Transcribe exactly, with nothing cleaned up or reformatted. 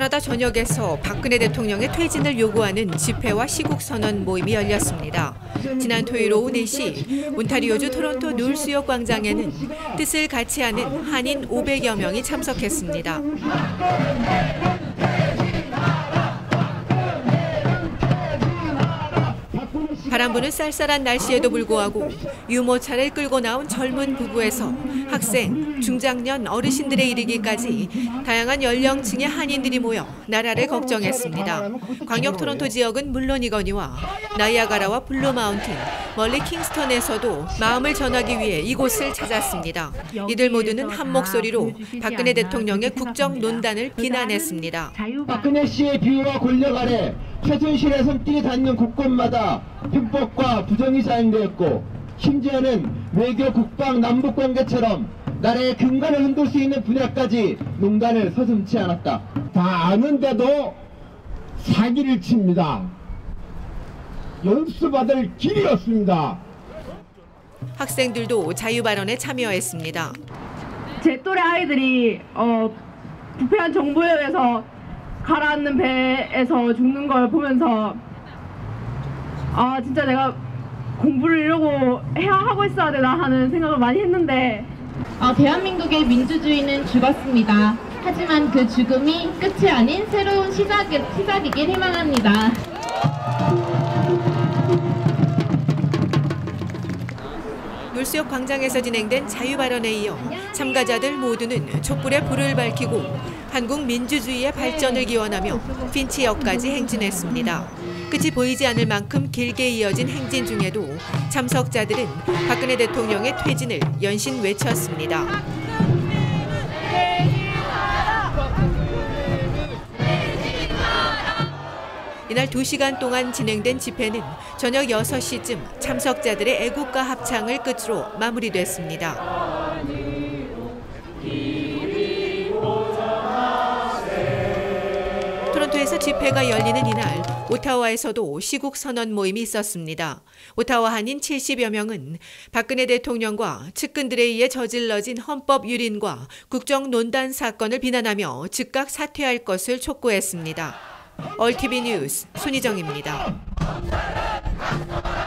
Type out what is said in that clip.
캐나다 전역에서 박근혜 대통령의 퇴진을 요구하는 집회와 시국선언 모임이 열렸습니다. 지난 토요일 오후 네 시 온타리오주 토론토 놀수욕 광장에는 뜻을 같이 하는 한인 오백여 명이 참석했습니다. 바람 부는 쌀쌀한 날씨에도 불구하고 유모차를 끌고 나온 젊은 부부에서 학생, 중장년, 어르신들에 이르기까지 다양한 연령층의 한인들이 모여 나라를 걱정했습니다. 광역 토론토 지역은 물론이거니와 나이아가라와 블루 마운틴, 멀리 킹스턴에서도 마음을 전하기 위해 이곳을 찾았습니다. 이들 모두는 한 목소리로 박근혜 대통령의 국정논단을 비난했습니다. 박근혜 씨의 비호와 권력 아래 최순실의 손길이 닿는 곳곳마다 편법과 부정이 자행되었고, 심지어는 외교, 국방, 남북관계처럼 나라의 근간을 흔들 수 있는 분야까지 농단을 서슴지 않았다. 다 아는데도 사기를 칩니다. 연수받을 길이 없습니다. 학생들도 자유발언에 참여했습니다. 제 또래 아이들이 어, 부패한 정부에 의해서 가라앉는 배에서 죽는 걸 보면서 아 진짜 내가 공부를 이러고 해야 하고 있어야 되나 하는 생각을 많이 했는데 어, 대한민국의 민주주의는 죽었습니다. 하지만 그 죽음이 끝이 아닌 새로운 시작, 시작이길 희망합니다. 놀수욕 광장에서 진행된 자유발언에 이어 참가자들 모두는 촛불에 불을 밝히고 한국 민주주의의 발전을 기원하며 핀치역까지 행진했습니다. 끝이 보이지 않을 만큼 길게 이어진 행진 중에도 참석자들은 박근혜 대통령의 퇴진을 연신 외쳤습니다. 이날 두 시간 동안 진행된 집회는 저녁 여섯 시쯤 참석자들의 애국가 합창을 끝으로 마무리됐습니다. 토론토에서 집회가 열리는 이날 오타와에서도 시국선언 모임이 있었습니다. 오타와 한인 칠십여 명은 박근혜 대통령과 측근들에 의해 저질러진 헌법 유린과 국정논단 사건을 비난하며 즉각 사퇴할 것을 촉구했습니다. 얼티비 뉴스 손희정입니다.